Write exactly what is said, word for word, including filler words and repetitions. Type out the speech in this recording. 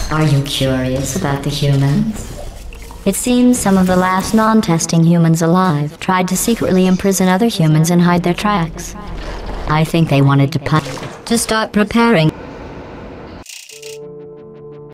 Are you curious about the humans? It seems some of the last non-testing humans alive tried to secretly imprison other humans and hide their tracks. I think they wanted to pun- to start preparing